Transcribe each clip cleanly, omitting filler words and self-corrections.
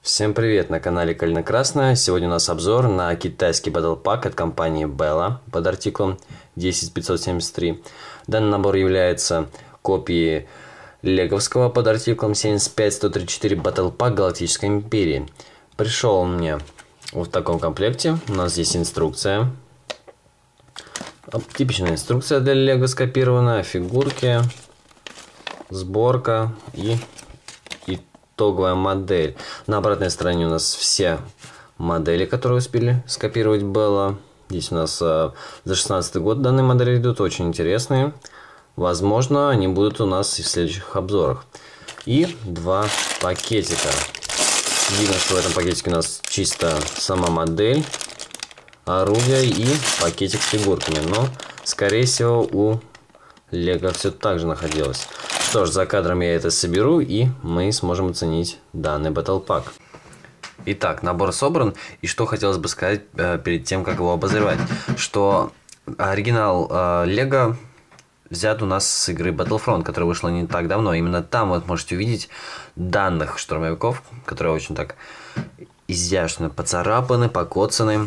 Всем привет, на канале Калина Красная. Сегодня у нас обзор на китайский Battle Pack от компании Bella под артиклом 10573. Данный набор является копией леговского под артиклом 75134 Battle Pack Галактической Империи. Пришел он мне в таком комплекте. У нас здесь инструкция. Типичная инструкция для лего скопированная, фигурки, сборка и итоговая модель. На обратной стороне у нас все модели, которые успели скопировать Bella. Здесь у нас за 16 год данные модели идут, очень интересные. Возможно, они будут у нас и в следующих обзорах. И два пакетика. Видно, что в этом пакетике у нас чисто сама модель, орудие и пакетик с фигурками. Но, скорее всего, у Лего все так же находилось. Что ж, за кадром я это соберу, и мы сможем оценить данный Battle Pack. Итак, набор собран, и что хотелось бы сказать перед тем, как его обозревать, что оригинал Лего взят у нас с игры Battlefront, которая вышла не так давно. Именно там вы можете увидеть данных штурмовиков, которые очень так изящно поцарапаны, покоцаны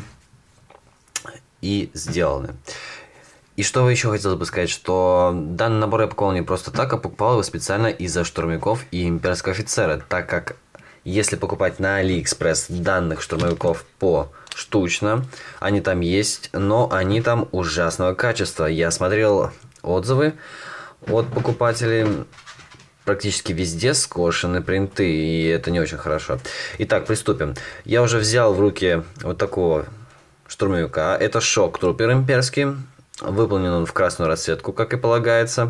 и сделаны. И что еще хотелось бы сказать, что данный набор я покупал не просто так, а покупал его специально из-за штурмовиков и имперского офицера, так как если покупать на AliExpress данных штурмовиков поштучно, они там есть, но они там ужасного качества. Я смотрел отзывы от покупателей, практически везде скошены принты, и это не очень хорошо. Итак, приступим. Я уже взял в руки вот такого штурмовика, это Шок-трупер имперский. Выполнен он в красную расцветку, как и полагается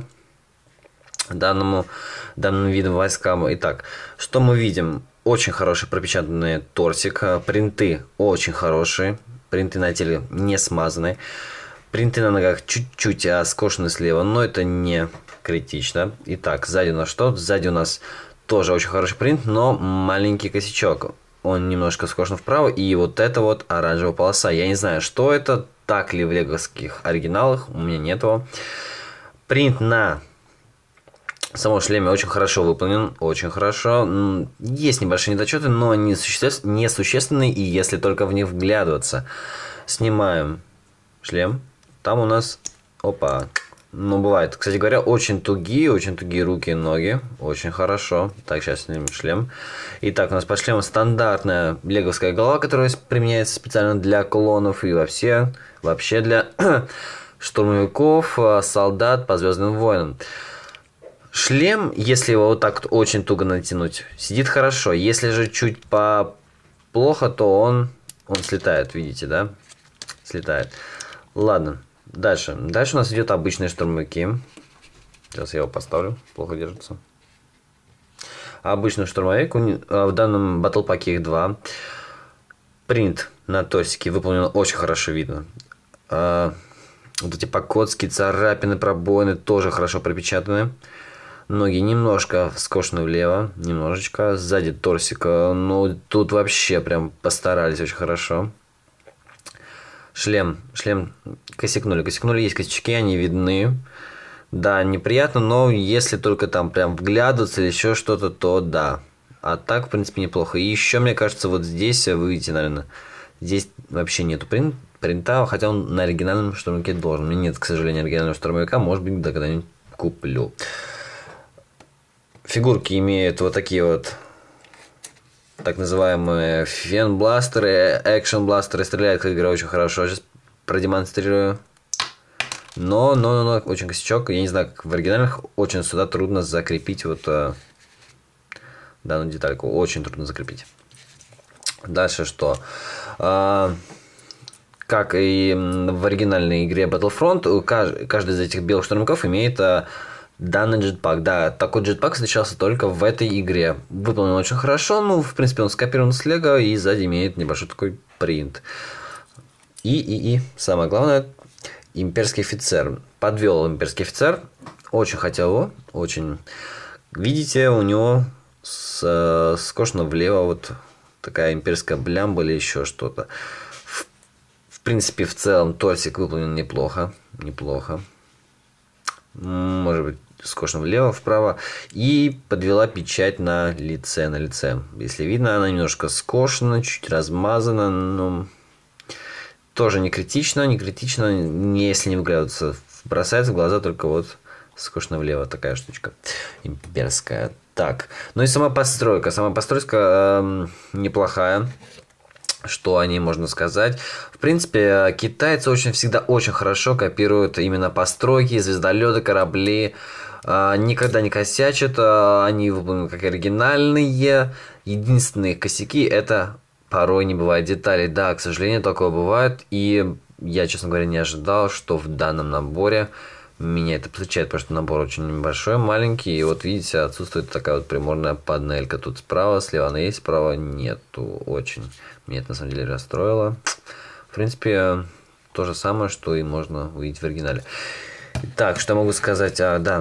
данным видом войскам. Итак, что мы видим? Очень хороший пропечатанный торсик, принты очень хорошие, принты на теле не смазаны, принты на ногах чуть-чуть скошены слева, но это не критично. Итак, сзади у нас что? Сзади у нас тоже очень хороший принт, но маленький косячок. Он немножко скошен вправо, и вот это вот оранжевая полоса. Я не знаю, что это, так ли в леговских оригиналах, у меня нет его. Принт на самом шлеме очень хорошо выполнен, очень хорошо. Есть небольшие недочеты, но они несущественные, и если только в них вглядываться. Снимаем шлем, там у нас, опа, ну бывает, кстати говоря, очень тугие руки и ноги, очень хорошо. Так, сейчас снимем шлем. Итак, у нас под шлемом стандартная леговская голова, которая применяется специально для клонов и вообще для штурмовиков, солдат по Звездным войнам. Шлем, если его вот так вот очень туго натянуть, сидит хорошо. Если же чуть плохо, то он слетает, видите, да? Слетает. Ладно. Дальше у нас идет обычные штурмовики. Сейчас я его поставлю. Плохо держится. Обычный штурмовик. В данном Battle Pack их два. Принт на торсике выполнен очень хорошо, видно. Вот эти покоцки, царапины, пробоины тоже хорошо пропечатаны. Ноги немножко скошены влево. Немножечко. Сзади торсика. Ну, тут вообще прям постарались очень хорошо. Шлем косякнули, есть косячки, они видны. Да, неприятно, но если только там прям вглядываться или еще что-то, то да. А так, в принципе, неплохо. И еще, мне кажется, вот здесь, вы видите, наверное, здесь вообще нету принта, хотя он на оригинальном штурмовике должен. У меня нет, к сожалению, оригинального штурмовика, может быть, да, когда-нибудь куплю. Фигурки имеют вот такие вот так называемые фен-бластеры, экшен-бластеры. Стреляет, как игра, очень хорошо. Сейчас продемонстрирую. Но, очень косячок. Я не знаю, как в оригинальных. Очень сюда трудно закрепить вот данную детальку. Очень трудно закрепить. Дальше что? Как и в оригинальной игре Battlefront, каждый из этих белых штурмовиков имеет данный джетпак. Да, такой джетпак встречался только в этой игре. Выполнен очень хорошо. Ну, в принципе, он скопирован с Лего и сзади имеет небольшой такой принт. И самое главное, имперский офицер. Подвел имперский офицер. Очень хотел его. Очень. Видите, у него скошено влево вот такая имперская блямба или еще что-то. В принципе, в целом торсик выполнен неплохо. Может быть, скошена влево, вправо. И подвела печать на лице. Если видно, она немножко скошена, чуть размазана. Ну, тоже не критично, если не выглядывается. Бросается в глаза только вот скошена влево такая штучка имперская. Так, ну и сама постройка. Неплохая. Что о ней можно сказать? В принципе, китайцы всегда очень хорошо копируют именно постройки, звездолеты, корабли. Никогда не косячат. Они выполнены как оригинальные. Единственные косяки — это порой не бывает деталей. Да, к сожалению, такое бывает. И я, честно говоря, не ожидал, что в данном наборе меня это встречает, потому что набор очень небольшой, маленький. И вот видите, отсутствует такая вот приборная панелька. Тут справа, слева она есть, справа нету. Очень меня это на самом деле расстроило. В принципе, то же самое, что и можно увидеть в оригинале. Так, что могу сказать? Да.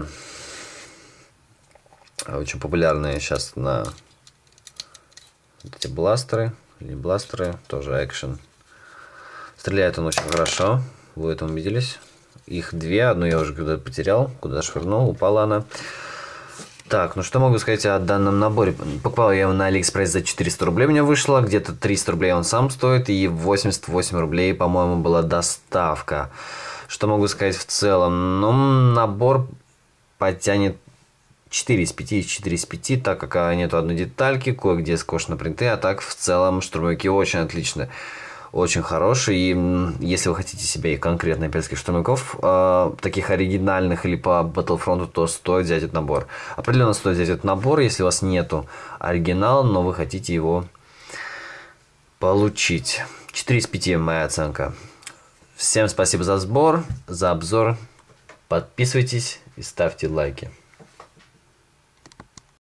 Очень популярные сейчас на эти бластеры. Или бластеры, тоже экшен. Стреляет он очень хорошо. Вы в этом убедились. Их две. Одну я уже куда-то потерял. Куда швырнул. Упала она. Так, ну что могу сказать о данном наборе? Покупал я его на Алиэкспресс за 400 рублей. У меня вышло. Где-то 300 рублей он сам стоит. И 88 рублей, по-моему, была доставка. Что могу сказать в целом? Ну, набор потянет 4 из 5, так как нету одной детальки, кое-где скошены принты, а так в целом штурмовики очень отличные. Очень хороший, и если вы хотите себе и конкретно имперских штурмовиков, таких оригинальных или по Battlefront, то стоит взять этот набор. Определенно стоит взять этот набор, если у вас нету оригинала, но вы хотите его получить. 4 из 5 моя оценка. Всем спасибо за сбор, за обзор. Подписывайтесь и ставьте лайки.